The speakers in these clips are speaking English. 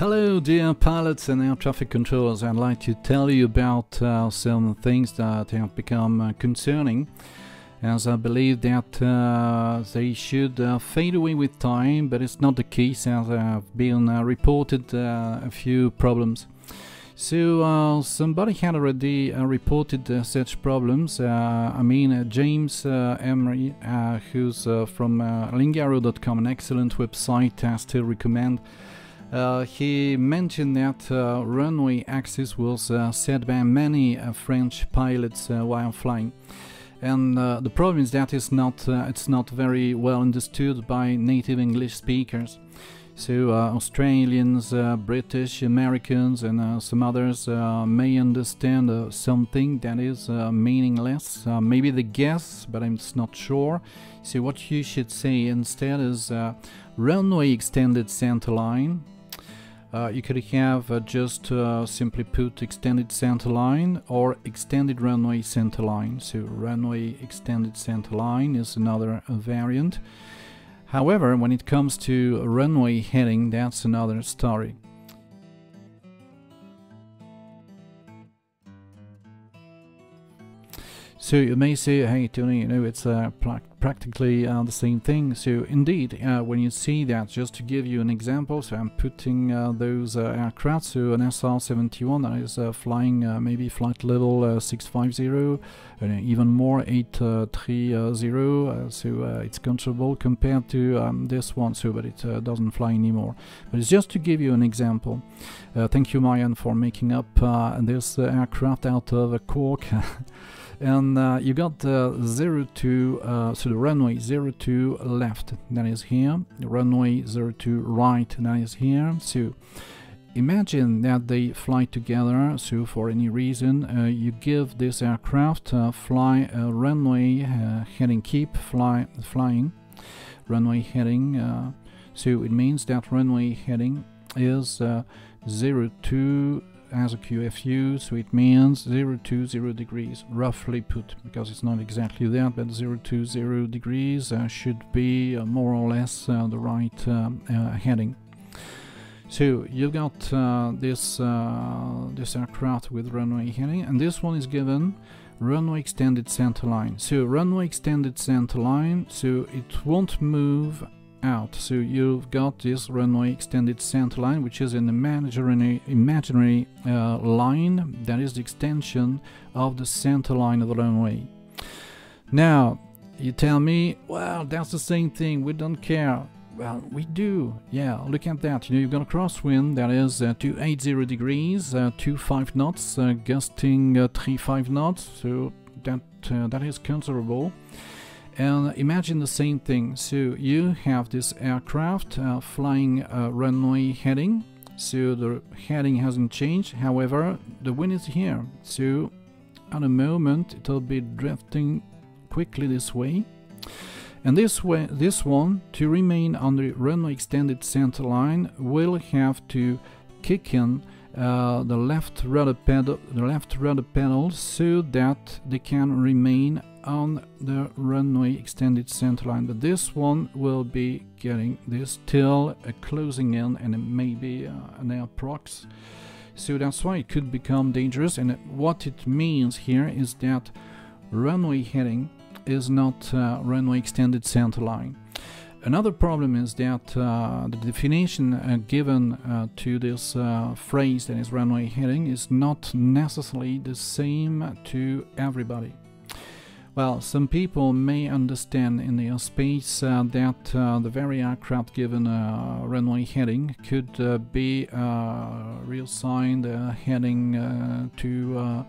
Hello dear pilots and air traffic controllers. I'd like to tell you about some things that have become concerning, as I believe that they should fade away with time, but it's not the case, as have been reported a few problems. So somebody had already reported such problems. James Emery, who's from linguaro.com, an excellent website I still recommend. He mentioned that runway axis was set by many French pilots while flying, and the problem is that it's not very well understood by native English speakers. So Australians, British, Americans, and some others may understand something that is meaningless. Maybe they guess, but I'm not sure. So what you should say instead is runway extended centerline. You could have just simply put extended centerline or extended runway centerline. So runway extended centerline is another variant. However, when it comes to runway heading, that's another story. So you may say, hey Tony, it's practically the same thing. So indeed, when you see that, just to give you an example, so I'm putting those aircraft, so an SR-71 that is flying maybe flight level 650, and even more 830, so it's comfortable compared to this one, so but it doesn't fly anymore. But it's just to give you an example. Thank you, Mariane, for making up this aircraft out of a cork. And you got 02, so the runway 02 left, that is here, the runway 02 right, that is here. So imagine that they fly together, so for any reason you give this aircraft fly a runway heading, keep flying runway heading, so it means that runway heading is 02 as a QFU, so it means 020 degrees, roughly put, because it's not exactly that, but 020 degrees should be more or less the right heading. So you've got this aircraft with runway heading, and this one is given runway extended centerline. So runway extended centerline, so it won't move out. So you've got this runway extended centerline, which is an imaginary line that is the extension of the centerline of the runway. Now you tell me, well, that's the same thing, we don't care. Well, we do. Yeah, look at that. You've got a crosswind that is 280 degrees, 25 knots, gusting 35 knots, so that is considerable. And imagine the same thing. So you have this aircraft flying runway heading, so the heading hasn't changed, however the wind is here, so at a moment it'll be drifting quickly this way, and this one, to remain on the runway extended centerline, will have to kick in the left rudder pedal so that they can remain on the runway extended centerline. But this one will be getting this till closing in, and it may be an airprox, so that's why it could become dangerous. And what it means here is that runway heading is not runway extended centerline. Another problem is that the definition given to this phrase, that is runway heading, is not necessarily the same to everybody. Well, some people may understand in the airspace that the very aircraft given runway heading could be reassigned heading to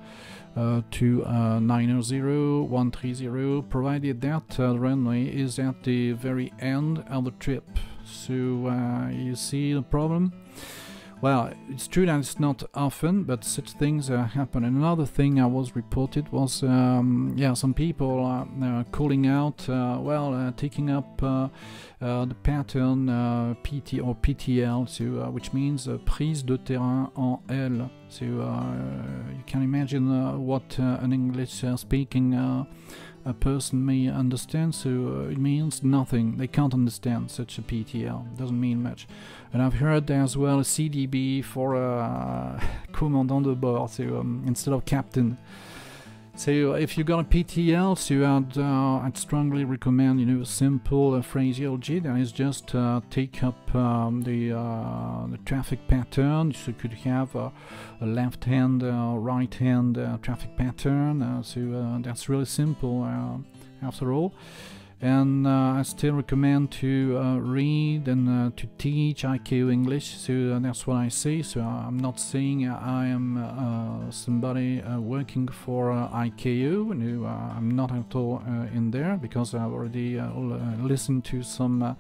900, 130, provided that the runway is at the very end of the trip. So you see the problem? Well, it's true that it's not often, but such things happen. And another thing I was reported was, some people calling out, taking up the pattern PT or PTL, so, which means prise de terrain en L. So you can imagine what an English speaking a person may understand, so it means nothing. They can't understand such a PTL, doesn't mean much. And I've heard as well a CDB for a commandant de bord, so instead of captain. So if you got a PTL, so I'd strongly recommend, you know, a simple phraseology that is just take up the traffic pattern. So you could have a left hand, right hand traffic pattern. So that's really simple after all. And I still recommend to read and to teach ICAO English, so that's what I say. So I'm not saying I am somebody working for ICAO. No, I'm not at all in there, because I've already listened to some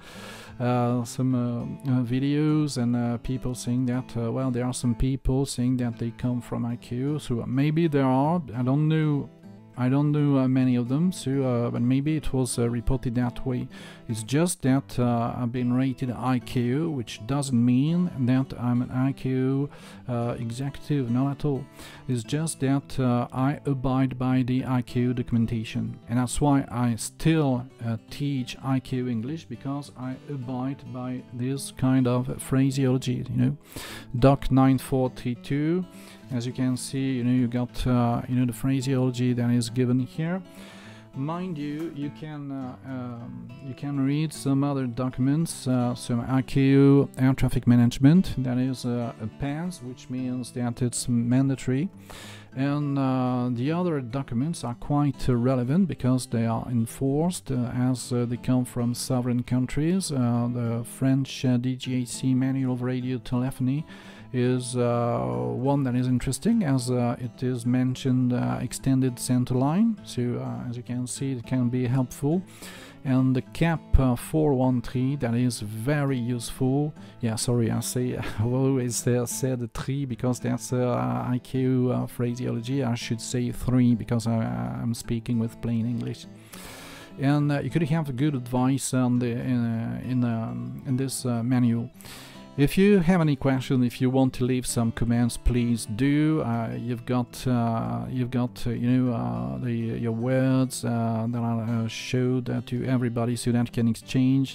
videos and people saying that, well, there are some people saying that they come from ICAO, so maybe there are, I don't know many of them, so but maybe it was reported that way. It's just that I've been rated ICAO, which doesn't mean that I'm an ICAO executive, not at all. It's just that I abide by the ICAO documentation, and that's why I still teach ICAO English, because I abide by this kind of phraseology, you know. DOC 942. As you can see, you know, you got you know, the phraseology that is given here. Mind you, you can read some other documents, some ICAO air traffic management, that is a PANS, which means that it's mandatory. And the other documents are quite relevant, because they are enforced as they come from sovereign countries. The French DGAC Manual of Radio Telephony is one that is interesting, as it is mentioned extended centerline, so as you can see, it can be helpful. And the CAP 413, that is very useful. Yeah, sorry, I've always said 3, because that's ICAO phraseology. I should say 3, because I'm speaking with plain English. And you could have good advice on the in this manual. If you have any question, if you want to leave some comments, please do. You've got you know, your words that are showed to everybody, so that can exchange.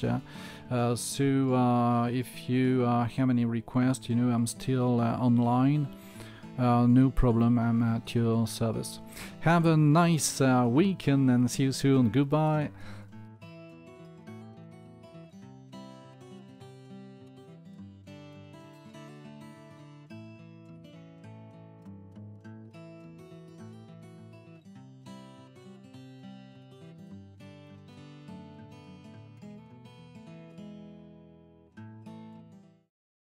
So if you have any requests, you know, I'm still online. No problem, I'm at your service. Have a nice weekend, and see you soon. Goodbye.